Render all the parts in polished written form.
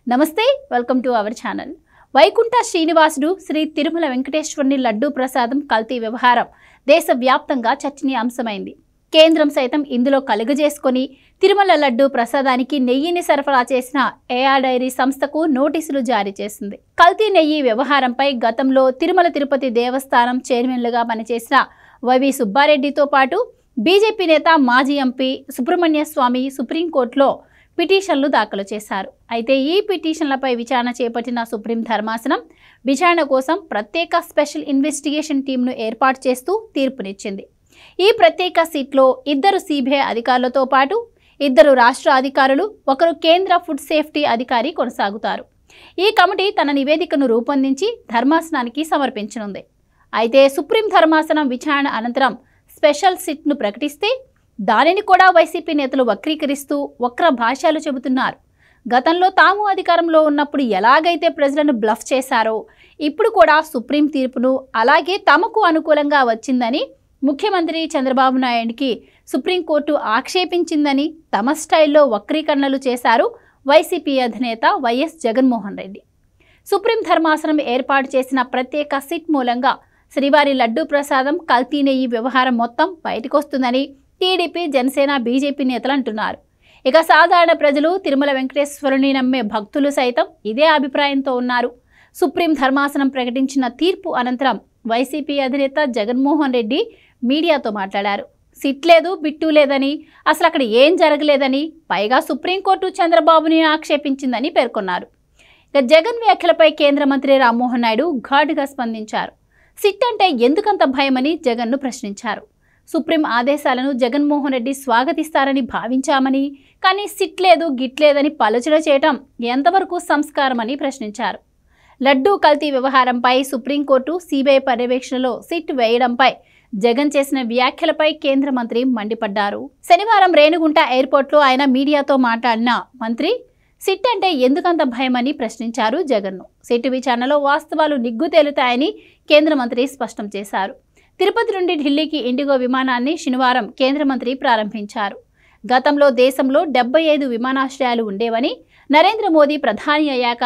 నమస్తే, welcome to our channel. Vaikuntha శ్రీనివాసుడు శ్రీ తిరుమల వెంకటేశ్వరుని లడ్డూ ప్రసాదం కల్తీ వ్యవహారం దేశవ్యాప్తంగా చర్చనీయాంశమైంది. కేంద్రం సైతం ఇందులో కలుగజేసుకొని తిరుమల లడ్డూ ప్రసాదానికి నెయ్యిని సరఫరా చేసిన ఏఆర్ డైరీ సంస్థకు నోటీసులు జారీ చేసింది. కల్తీ నెయ్యి వ్యవహారంపై గతంలో తిరుమల తిరుపతి దేవస్థానం చైర్మన్లుగా పనిచేసిన వైవి సుబ్బారెడ్డితో పాటు బీజేపీ నేత మాజీ ఎంపీ సుబ్రహ్మణ్య స్వామి సుప్రీంకోర్టులో పిటిషన్లు దాఖలు చేశారు. అయితే ఈ పిటిషన్లపై విచారణ చేపట్టిన సుప్రీం ధర్మాసనం విచారణ కోసం ప్రత్యేక స్పెషల్ ఇన్వెస్టిగేషన్ టీంను ఏర్పాటు చేస్తూ తీర్పునిచ్చింది. ఈ ప్రత్యేక సిట్లో 2 సిబిఐ అధికారులతో పాటు 2 రాష్ట్ర అధికారులు, 1 కేంద్ర ఫుడ్ సేఫ్టీ అధికారి కొనసాగుతారు. ఈ కమిటీ తన నివేదికను రూపొందించి ధర్మాసనానికి సమర్పించనుంది. అయితే సుప్రీం ధర్మాసనం విచారణ అనంతరం స్పెషల్ సిట్ను ప్రకటిస్తే దానిని కూడా వైసీపీ నేతలు వక్రీకరిస్తూ వక్ర భాషలు చెబుతున్నారు. గతంలో తాము అధికారంలో ఉన్నప్పుడు ఎలాగైతే ప్రజలను బ్లఫ్ చేశారో ఇప్పుడు కూడా సుప్రీం తీర్పును అలాగే తమకు అనుకూలంగా వచ్చిందని ముఖ్యమంత్రి చంద్రబాబు నాయుడికి సుప్రీంకోర్టు ఆక్షేపించిందని తమ స్టైల్లో వక్రీకరణలు చేశారు వైసీపీ అధినేత వైఎస్ జగన్మోహన్ రెడ్డి. సుప్రీం ధర్మాసనం ఏర్పాటు చేసిన ప్రత్యేక సిట్ మూలంగా శ్రీవారి లడ్డూ ప్రసాదం కల్తీ నెయ్యి వ్యవహారం మొత్తం బయటకొస్తుందని టీడీపీ, జనసేన, బీజేపీ నేతలు అంటున్నారు. ఇక సాధారణ ప్రజలు, తిరుమల వెంకటేశ్వరుని నమ్మే భక్తులు సైతం ఇదే అభిప్రాయంతో ఉన్నారు. సుప్రీం ధర్మాసనం ప్రకటించిన తీర్పు అనంతరం వైసీపీ అధినేత జగన్మోహన్ రెడ్డి మీడియాతో మాట్లాడారు. సిట్ లేదు, బిట్టు లేదని, అసలు అక్కడ ఏం జరగలేదని, పైగా సుప్రీంకోర్టు చంద్రబాబుని ఆక్షేపించిందని పేర్కొన్నారు. ఇక జగన్ వ్యాఖ్యలపై కేంద్ర మంత్రి రామ్మోహన్ నాయుడు ఘాటుగా స్పందించారు. సిట్ అంటే ఎందుకంత భయమని జగన్ను ప్రశ్నించారు. సుప్రీం ఆదేశాలను జగన్మోహన్ రెడ్డి స్వాగతిస్తారని భావించామని, కానీ సిట్ లేదు, గిట్లేదని పలుచన చేయటం ఎంతవరకు సంస్కారమని ప్రశ్నించారు. లడ్డూ కల్తీ వ్యవహారంపై సుప్రీంకోర్టు, సిబిఐ పర్యవేక్షణలో సిట్ వేయడంపై జగన్ చేసిన వ్యాఖ్యలపై కేంద్ర మంత్రి మండిపడ్డారు. శనివారం రేణిగుంట ఎయిర్పోర్ట్లో ఆయన మీడియాతో మాట్లాడిన మంత్రి సిట్ అంటే ఎందుకంత భయమని ప్రశ్నించారు జగన్ను. సిట్ విచారణలో వాస్తవాలు నిగ్గు తేలుతాయని కేంద్ర మంత్రి స్పష్టం చేశారు. తిరుపతి నుండి ఢిల్లీకి ఇండిగో విమానాన్ని శనివారం కేంద్ర మంత్రి ప్రారంభించారు. గతంలో దేశంలో 75 విమానాశ్రయాలు ఉండేవని, నరేంద్ర మోదీ ప్రధాని అయ్యాక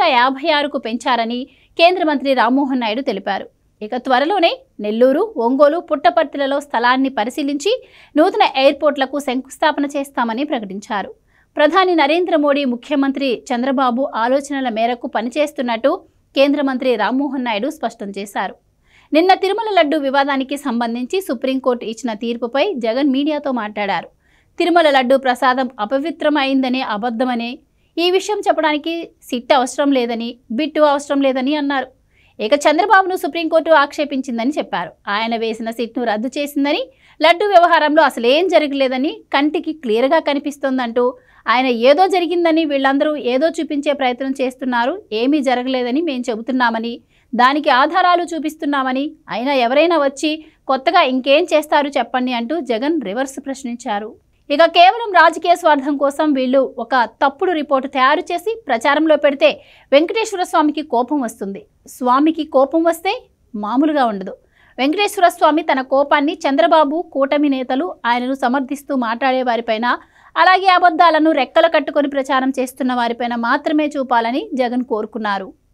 156కు పెంచారని కేంద్ర మంత్రి రామ్మోహన్ నాయుడు తెలిపారు. ఇక త్వరలోనే నెల్లూరు, ఒంగోలు, పుట్టపర్తిలలో స్థలాన్ని పరిశీలించి నూతన ఎయిర్పోర్ట్లకు శంకుస్థాపన చేస్తామని ప్రకటించారు. ప్రధాని నరేంద్ర మోడీ, ముఖ్యమంత్రి చంద్రబాబు ఆలోచనల మేరకు పనిచేస్తున్నట్టు కేంద్ర మంత్రి రామ్మోహన్ నాయుడు స్పష్టం చేశారు. నిన్న తిరుమల లడ్డూ వివాదానికి సంబంధించి సుప్రీంకోర్టు ఇచ్చిన తీర్పుపై జగన్ మీడియాతో మాట్లాడారు. తిరుమల లడ్డూ ప్రసాదం అపవిత్రమైందనే, అబద్ధమనే, ఈ విషయం చెప్పడానికి సిట్ అవసరం లేదని, బిట్టు అవసరం లేదని అన్నారు. ఇక చంద్రబాబును సుప్రీంకోర్టు ఆక్షేపించిందని చెప్పారు. ఆయన వేసిన సిట్ను రద్దు చేసిందని, లడ్డూ వ్యవహారంలో అసలేం జరగలేదని కంటికి క్లియర్గా కనిపిస్తోందంటూ ఆయన ఏదో జరిగిందని, వీళ్ళందరూ ఏదో చూపించే ప్రయత్నం చేస్తున్నారు, ఏమీ జరగలేదని మేం చెబుతున్నామని, దానికి ఆధారాలు చూపిస్తున్నామని, అయినా ఎవరైనా వచ్చి కొత్తగా ఇంకేం చేస్తారు చెప్పండి అంటూ జగన్ రివర్స్ ప్రశ్నించారు. ఇక కేవలం రాజకీయ స్వార్థం కోసం వీళ్ళు ఒక తప్పుడు రిపోర్టు తయారు చేసి ప్రచారంలో పెడితే వెంకటేశ్వర స్వామికి కోపం వస్తుంది. స్వామికి కోపం వస్తే మామూలుగా ఉండదు. వెంకటేశ్వర స్వామి తన కోపాన్ని చంద్రబాబు, కూటమి నేతలు, ఆయనను సమర్థిస్తూ మాట్లాడే వారిపైన, అలాగే అబద్ధాలను రెక్కలు కట్టుకొని ప్రచారం చేస్తున్న వారిపైన మాత్రమే చూపాలని జగన్ కోరుకున్నారు.